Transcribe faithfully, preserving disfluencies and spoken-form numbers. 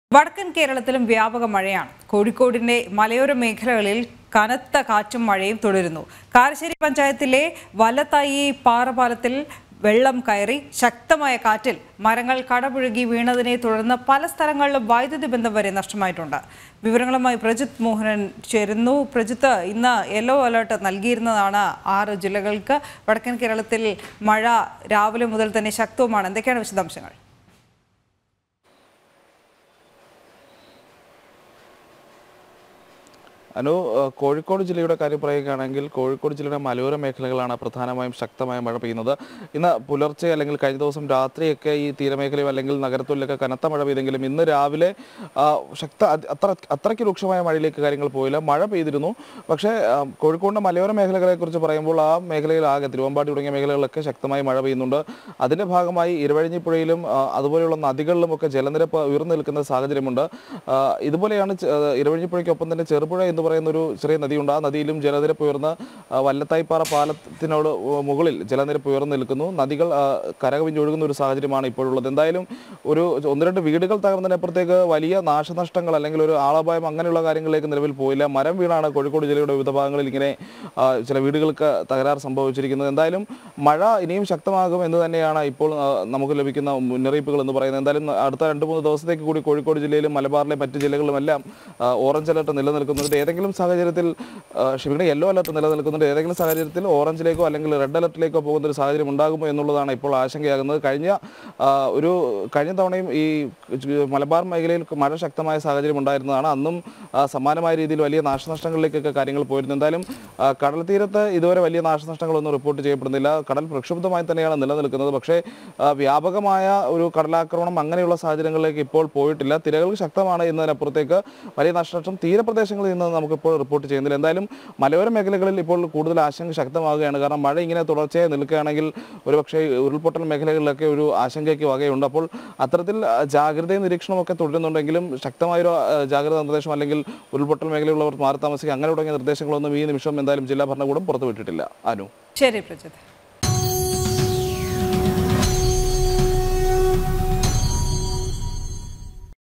വടക്കൻ കേരളത്തിലും വ്യാപക മഴയാണ്. കോഴിക്കോടിന്റെ മലയോര മേഖലകളിൽ കനത്ത കാറ്റും മഴയും തുടരുന്നു. കാരശ്ശേരി പഞ്ചായത്തിലെ വലത്തായി പാറപാലത്തിൽ വെള്ളം കയറി. ശക്തമായ കാറ്റിൽ മരങ്ങൾ കടപുഴകി വീണതിനെ തുടർന്ന് പല സ്ഥലങ്ങളിലും വൈദ്യുതി ബന്ധം വരെ നഷ്ടമായിട്ടുണ്ട്. വിവരങ്ങളുമായി പ്രജിത്ത് മോഹനൻ ചേരുന്നു. പ്രജിത്ത്, ഇന്ന് യെല്ലോ അലേർട്ട് നൽകിയിരുന്നതാണ് ആറ് ജില്ലകൾക്ക്. വടക്കൻ കേരളത്തിൽ മഴ രാവിലെ മുതൽ തന്നെ ശക്തവുമാണ്. എന്തൊക്കെയാണ് വിശദാംശങ്ങൾ? അനു, കോഴിക്കോട് ജില്ലയുടെ കാര്യം പറയുകയാണെങ്കിൽ കോഴിക്കോട് ജില്ലയുടെ മലയോര മേഖലകളാണ് പ്രധാനമായും ശക്തമായ മഴ പെയ്യുന്നത്. ഇന്ന് പുലർച്ചെ അല്ലെങ്കിൽ കഴിഞ്ഞ ദിവസം രാത്രിയൊക്കെ ഈ തീരമേഖലയോ അല്ലെങ്കിൽ നഗരത്തിലൊക്കെ കനത്ത മഴ പെയ്തെങ്കിലും ഇന്ന് രാവിലെ ശക്ത അത്ര അത്രയ്ക്ക് രൂക്ഷമായ മഴയിലേക്ക് കാര്യങ്ങൾ പോയില്ല. മഴ പെയ്തിരുന്നു. പക്ഷേ കോഴിക്കോടിൻ്റെ മലയോര മേഖലകളെക്കുറിച്ച് പറയുമ്പോൾ ആ മേഖലയിലാകെ തിരുവമ്പാടി തുടങ്ങിയ മേഖലകളിലൊക്കെ ശക്തമായി മഴ പെയ്യുന്നുണ്ട്. അതിൻ്റെ ഭാഗമായി ഇരുവഴിഞ്ഞിപ്പുഴയിലും അതുപോലെയുള്ള നദികളിലുമൊക്കെ ജലനിരപ്പ് ഉയർന്നു നിൽക്കുന്ന സാഹചര്യമുണ്ട്. ഇതുപോലെയാണ് ഇരുവഴിഞ്ഞിപ്പുഴയ്ക്കൊപ്പം തന്നെ ചെറുപുഴ എന്ന് പറയുന്നൊരു ചെറിയ നദിയുണ്ട്. ആ നദിയിലും ജലനിരപ്പ് ഉയർന്ന് വല്ലത്തായിപ്പാറ പാലത്തിനോട് മുകളിൽ ജലനിരപ്പ് ഉയർന്നു നിൽക്കുന്നു. നദികൾ കരകവിഞ്ഞൊഴുകുന്ന ഒരു സാഹചര്യമാണ് ഇപ്പോഴുള്ളത്. എന്തായാലും ഒരു ഒന്ന് രണ്ട് വീടുകൾ തകർന്നതിനപ്പുറത്തേക്ക് വലിയ നാശനഷ്ടങ്ങൾ അല്ലെങ്കിൽ ഒരു ആളപായം അങ്ങനെയുള്ള കാര്യങ്ങളിലേക്ക് നിലവിൽ പോയില്ല. മരം വീണാണ് കോഴിക്കോട് ജില്ലയുടെ വിവിധ ഭാഗങ്ങളിൽ ഇങ്ങനെ ചില വീടുകൾക്ക് തകരാർ സംഭവിച്ചിരിക്കുന്നത്. എന്തായാലും മഴ ഇനിയും ശക്തമാകും എന്ന് തന്നെയാണ് ഇപ്പോൾ നമുക്ക് ലഭിക്കുന്ന മുന്നറിയിപ്പുകൾ എന്ന് പറയുന്നത്. എന്തായാലും അടുത്ത രണ്ട് മൂന്ന് ദിവസത്തേക്ക് കൂടി കോഴിക്കോട് ജില്ലയിലും മലബാറിലെ മറ്റ് ജില്ലകളിലുമെല്ലാം ഓറഞ്ച് അലർട്ട് നിലനിൽക്കുന്നുണ്ട്. ഏതെങ്കിലും സാഹചര്യത്തിൽ ഷിവിടെ യെല്ലോ അലർട്ട് നിലനിൽക്കുന്നുണ്ട്. ഏതെങ്കിലും സാഹചര്യത്തിൽ ഓറഞ്ചിലേക്കോ അല്ലെങ്കിൽ റെഡ് അലർട്ടിലേക്കോ പോകുന്ന ഒരു സാഹചര്യം ഉണ്ടാകുമോ എന്നുള്ളതാണ് ഇപ്പോൾ ആശങ്കയാകുന്നത്. കഴിഞ്ഞ ഒരു കഴിഞ്ഞ തവണയും ഈ മലബാർ മേഖലയിൽ മഴ ശക്തമായ സാഹചര്യം ഉണ്ടായിരുന്നതാണ്. അന്നും സമാനമായ രീതിയിൽ വലിയ നാശനഷ്ടങ്ങളിലേക്കൊക്കെ കാര്യങ്ങൾ പോയിരുന്നു. എന്തായാലും കടൽ തീരത്ത് ഇതുവരെ വലിയ നാശനഷ്ടങ്ങളൊന്നും റിപ്പോർട്ട് ചെയ്യപ്പെടുന്നില്ല. കടൽ പ്രക്ഷുബ്ധമായി തന്നെയാണ് നിലനിൽക്കുന്നത്. പക്ഷേ വ്യാപകമായ ഒരു കടലാക്രമണം അങ്ങനെയുള്ള സാഹചര്യങ്ങളിലേക്ക് ഇപ്പോൾ പോയിട്ടില്ല. തിരകൾ ശക്തമാണ് എന്നതിനപ്പുറത്തേക്ക് വലിയ നാശനഷ്ടം തീരപ്രദേശങ്ങളിൽ നിന്ന് നമുക്കിപ്പോൾ റിപ്പോർട്ട് ചെയ്യുന്നില്ല. എന്തായാലും മലയോര മേഖലകളിൽ ഇപ്പോൾ കൂടുതൽ ആശങ്ക ശക്തമാകുകയാണ്. കാരണം മഴ ഇങ്ങനെ തുടർച്ചയായി നിൽക്കുകയാണെങ്കിൽ ഒരുപക്ഷേ ഉരുൾപൊട്ടൽ മേഖലകളിലൊക്കെ ഒരു ആശങ്കയ്ക്ക് വകയുണ്ട്. അപ്പോൾ അത്തരത്തിൽ ജാഗ്രതയും നിരീക്ഷണമൊക്കെ തുടരുന്നുണ്ടെങ്കിലും ശക്തമായൊരു ജാഗ്രതാ നിർദ്ദേശം അല്ലെങ്കിൽ ഉരുൾപൊട്ടൽ മേഖലയിലുള്ളവർ മാറി താമസിക്കുക അങ്ങനെ തുടങ്ങിയ നിർദ്ദേശങ്ങളൊന്നും ഈ നിമിഷം എന്തായാലും ജില്ലാ ഭരണകൂടം പുറത്തുവിട്ടിട്ടില്ല. അനു, ശരി പ്രജിത്ത്.